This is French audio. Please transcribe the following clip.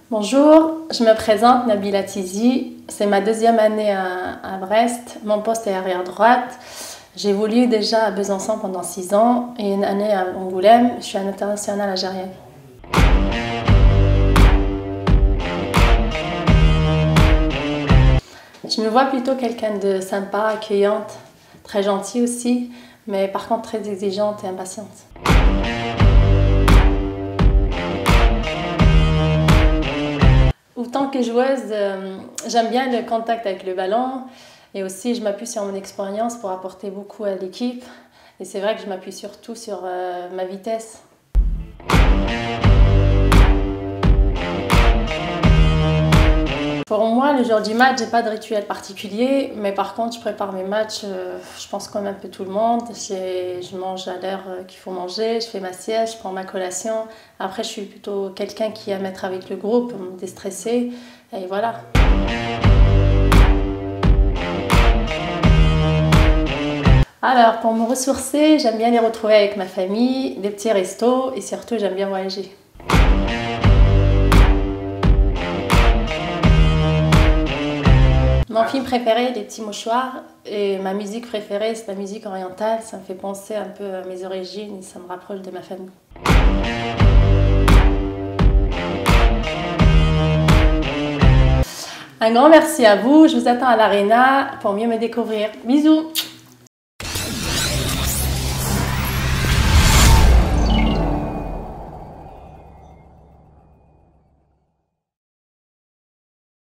Bonjour, je me présente Nabila Tizi. C'est ma deuxième année à Brest. Mon poste est arrière droite. J'ai évolué déjà à Besançon pendant 6 ans et une année à Angoulême. Je suis une internationale algérienne. Je me vois plutôt quelqu'un de sympa, accueillante, très gentille aussi, mais par contre très exigeante et impatiente. Autant que joueuse, j'aime bien le contact avec le ballon et aussi je m'appuie sur mon expérience pour apporter beaucoup à l'équipe. Et c'est vrai que je m'appuie surtout sur ma vitesse. Pour moi, le jour du match, j'ai pas de rituel particulier, mais par contre, je prépare mes matchs, je pense comme un peu tout le monde. Je mange à l'heure qu'il faut manger, je fais ma sieste, je prends ma collation. Après, je suis plutôt quelqu'un qui aime être avec le groupe, me déstresser, et voilà. Alors, pour me ressourcer, j'aime bien les retrouver avec ma famille, des petits restos, et surtout, j'aime bien voyager. Mon film préféré, Les Petits Mouchoirs, et ma musique préférée, c'est la musique orientale. Ça me fait penser un peu à mes origines et ça me rapproche de ma famille. Un grand merci à vous. Je vous attends à l'Arena pour mieux me découvrir. Bisous!